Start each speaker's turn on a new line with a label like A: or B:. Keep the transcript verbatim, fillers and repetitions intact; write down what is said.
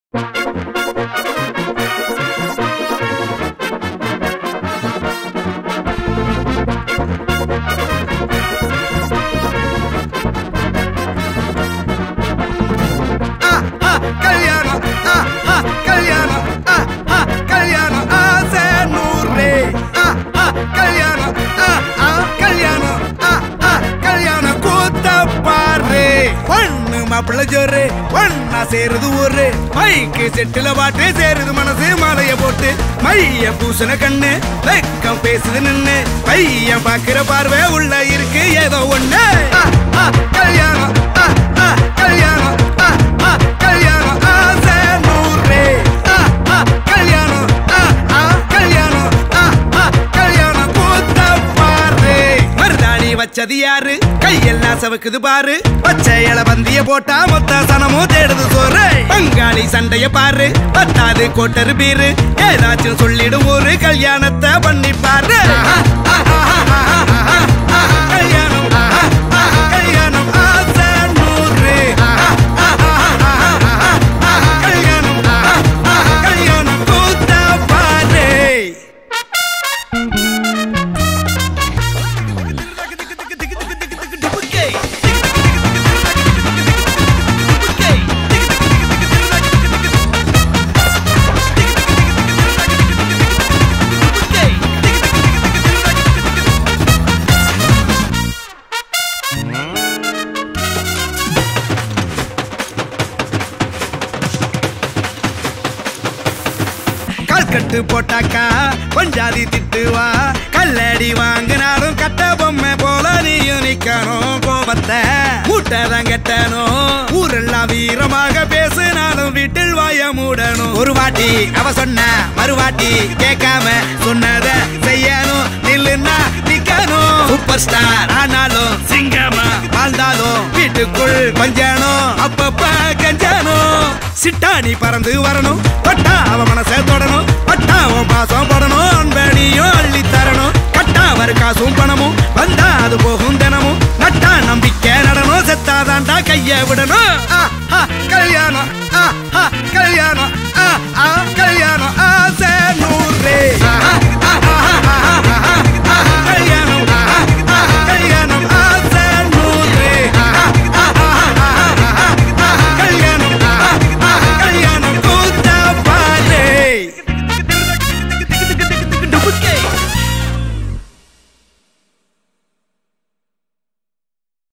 A: Kalyanam, Aaha Kalyanam, Aaha Kalyanam, Aaha Nurre, Aaha Kalyanam, Aaha Kalyanam, Aaha Kalyanam, Kuttapare. Vannu mappala jorre, vanna serudu orre, மைக்கு செட்டில பாட்டு சேருது மனசு மாலைய போட்டு, மைய பூசன கண்ணு வெக்கம் பேசுது நின்னு, பையன் பாக்குற பார்வை உள்ள இருக்கு ஏதோ ஒண்ணு. கல்யாணம் கல்யாணம் கல்யாணம் ஆசை நூறு, கல்யாணம் கல்யாணம் கல்யாணம் கூத்தப்பாரு. மருதாணி வச்சது யாரு, கையெல்லாம் சவுக்குது பாரு, பச்சை இல பந்திய போட்டா மொத்த சனமும் தேடுது சோறு. பங்காளி சண்டைய பாரு, பத்தாது கோட்டரு பீரு, ஏதாச்சும் சொல்லிடும் ஒரு கல்யாணத்தை பண்ணி பாரு. கல்யாணம் கல்யாணம் ஆசை நூறு, கல்யாணம் கல்யாணம் கூத்தப்பாரு. கட்டு போட்டாக்கா கொஞ்சாதி திட்டுவா, கல்லடி வாங்கினாலும் கட்ட பொம்மை போல நீயும் நிக்கணும். கோபத்தை மூட்டதான் கட்டணும், ஊரெல்லாம் வீரமாக பேசினாலும் வீட்டில் வாய மூடணும். ஒரு வாட்டி அவ சொன்ன மறுவாட்டி கேட்காம சொன்னத செய்யணும், நில்லுன்னா நிக்கணும். சூப்பர் ஸ்டார் ஆனாலும் சிங்கமா வாழ்ந்தாலும் வீட்டுக்குள் கொஞ்சணும், அப்பப்ப கஞ்சணும். சிட்டாணி பறந்து வரணும், பட்டா அவ மனசை தொடணும், பட்டா அவன் பாசம் படணும், அன்பனியும் அள்ளி தரணும். கட்டா வரு காசும் பணமும் வந்தா அது போகும் தினமும், நட்டா நம்பிக்கை நடணும், செத்தாதாண்டா கைய விடணும். கல்யாணம் கல்யாணம் கல்யாணம் ஆசை நூறு.